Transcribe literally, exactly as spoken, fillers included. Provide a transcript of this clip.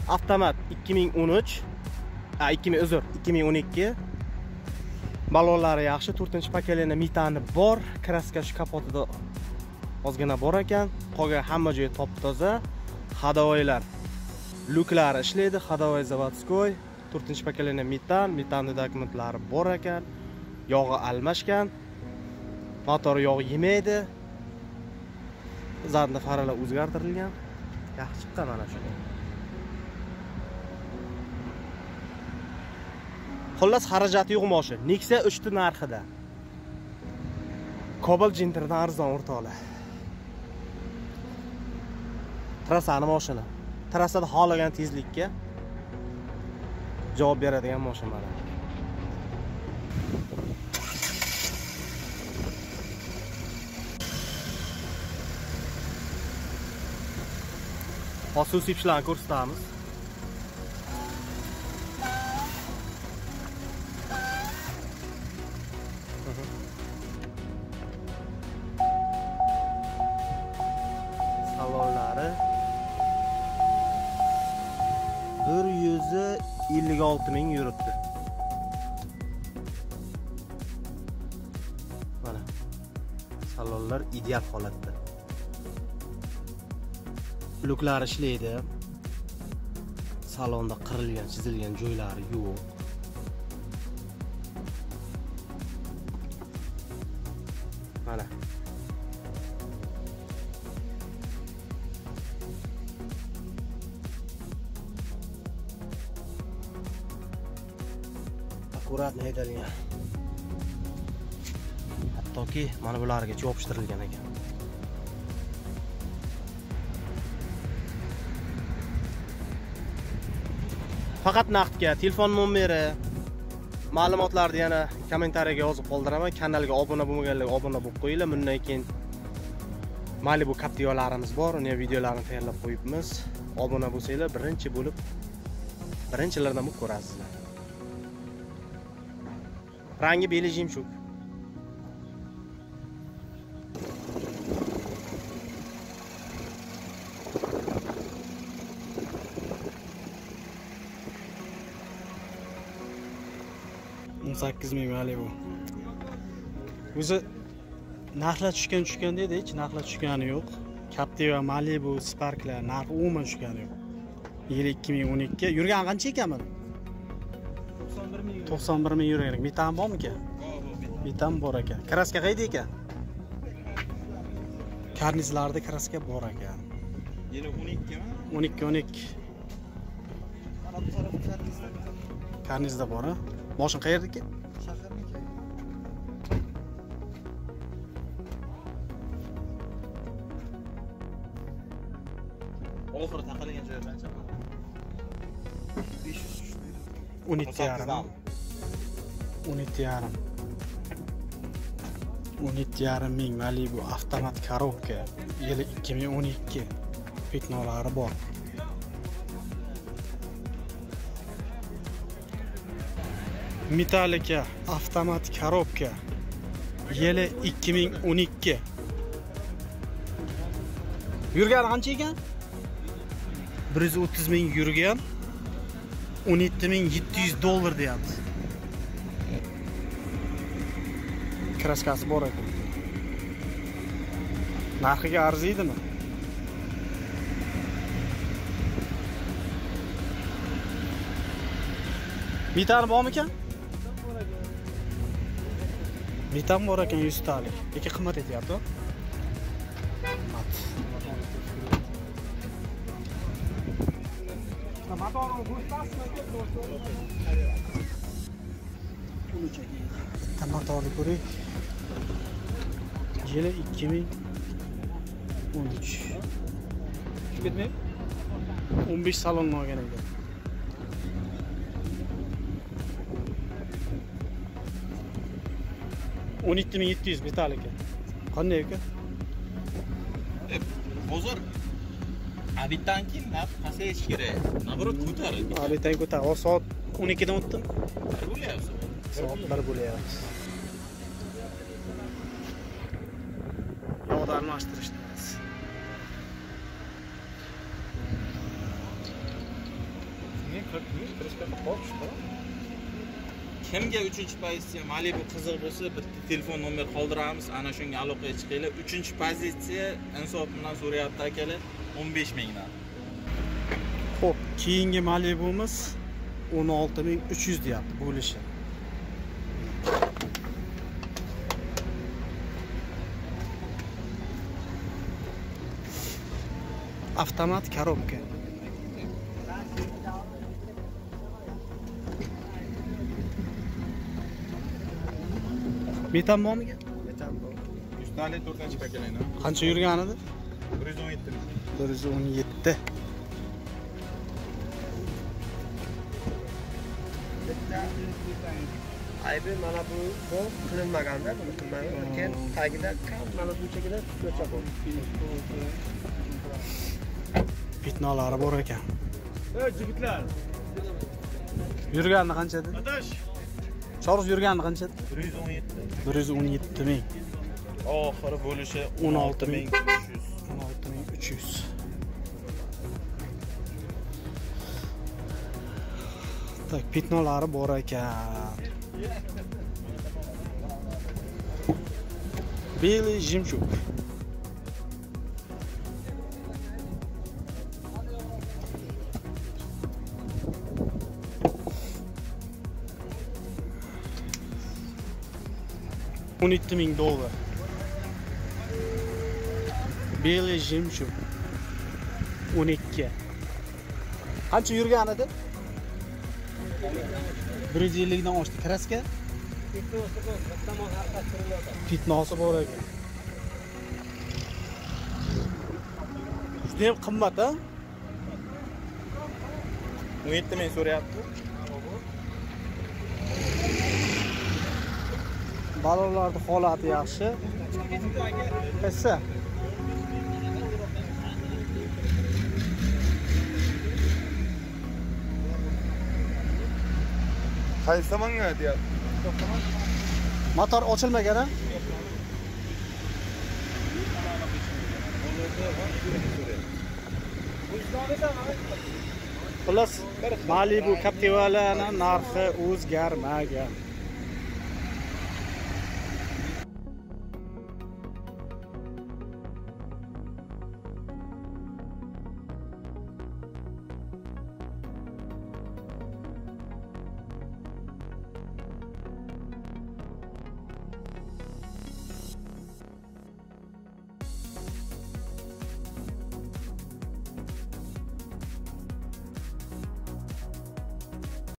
Avtomat ikki ming o'n uch, ha ikki ming uzr, ikki ming o'n ikki. Balonlari yaxshi, to'rtinchi pokoleniya metani bor, kraska shu kapotida ozgina bor ekan. Qolgan hamma joyi top-toza. Hadovoylar, luklari ishlaydi, hadovoy zavodskoy, to'rtinchi pokoleniya metan, metanning dokumentlari bor ekan. Yog'i almashgan. Motor yog' yemaydi. Zadni faralar o'zgartirilgan. Yaxshi chiqqan mana shu. Xullas xarajati yo'q mashina. Nexia uch ta narxida. Cobalt Genterdan arzon o'rtoqlar. Trassani mashina. Trassada xohlagan tezlikka javob beradigan mashina. Asosiy ishlarni ko'rsatamiz. Salonlari bir yuz ellik olti ming yuribdi. Mana salonlar ideal holatda. Luklari ishlaydi. Salonda qirilgan, chizilgan joylari yo'q. Mana. Akkuratni haydalgan. Hattoki mana bularga yopishtirilgan ekan. Faqat naqdga telefon nomeri, ma'lumotlarni yana kommentariyaga yozib qoldiraman. Kanalga obuna bo'lmaganlar obuna bo'lib qo'yinglar. Bundan keyin Malibu Captivalarimiz bor, uni videolarini tayyorlab qo'yibmiz. Obuna bo'lsanglar, birinchi bo'lib birinchilardan bo'lib ko'rasizlar. Rangi beli jimshuk. o'n sakkiz ming Malibu. O'zi narxlar tushgan tushgan dedi, hech narxlar tushgani yo'q. Captiva, Malibu, Sparklar narxi umuman tushgani yo'q. Yil ikki ming o'n ikki. Yurgan qancha ekan buni? to'qson bir ming yurgan. Metan bormi ekan? Metan bor ekan. Kraska qayda ekan? Karnizlarda kraska bor ekan. Yili o'n ikki mi? o'n ikki o'n ikki. Mana bu taraf karnizda. Karnizda bor, ha? Mashina qayerdaki? Shaharniki. Oxiri taqalgan joyi qancha? besh yuz o'n yetti yarim. o'n yetti yarim. o'n yetti yarim ming Malibu avtomat korobka. Yili ikki ming o'n ikki. Petnolari bor. Metallica avtomat korobka. Yili ikki ming o'n ikki. Yurgani qancha ekan? bir yuz o'ttiz ming yurgan. o'n yetti ming yetti yuz dollar deyapti. Kraskasi bor ekan. Narxiga arziydimi? Metan bormi ekan? Metan bor ekan yuz talik. Lekin qimmat etyapti. Qimmat. Motorni ko'ring. Yili ikki ming o'n uch. Ketmaymi? o'n besh salonni olgan ekan. o'n yetti ming yetti yuz Metallica. Qanday ekan? Hozir Abitan keyin narx pasayish kerak. Nabrot ko'tarildi. Abitan ko'tar. O soat o'n ikkidan o'tdi. Bo'lyapti. Soat bir bo'lyapti. Yog'ni almashtirishdi. qirq ming krishka qopishdi. Kimga uchinchi pozitsiya Malibu qiziq bo'lsa, bitta telefon nomer qoldiramiz, ana shunga aloqaga chiqinglar. uchinchi pozitsiya insof bilan so'rayapti akalar, o'n besh mingdan. Xo'p, keyingi Malibu'miz o'n olti ming uch yuz deyapti bo'lishi. Avtomat korobka. Metan bormi? Metan bor. Ustali to'rtinchi pakelayni. Qancha yurgan edi? bir yuz o'n yetti ming. bir yuz o'n yetti. Aybi mana bu bu qilinmaganda, buni qilmagan. Lekin tagida mana bu chekida ko'cha bor. Pitnolari bor ekan. Ey yigitlar. Yurgani qancha edi? Adash. Choruz yurgani qancha edi? bir yuz o'n yetti. bir yuz o'n yetti ming. Oxiri bo'lishi o'n o'n olti olti ming ming uch yuz. o'n olti ming uch yuz. Tak, pitnolari bor ekan. Белый жемчуг. o'n ikki ming dollar. Белый жемчуг. o'n ikki. Qancha yurgan edi? bir yuz ellik dan oshdi. Kraska? Pitnosi bor ekan. Juda ham qimmat, ha? o'n yetti ming so'rayapti. Balonlarning holati yaxshi. Esa Qaysi tomonga deyapti? motor ochilmagan, ha? Xullas, Malibu Captiva'larning narxi o'zgarmagan.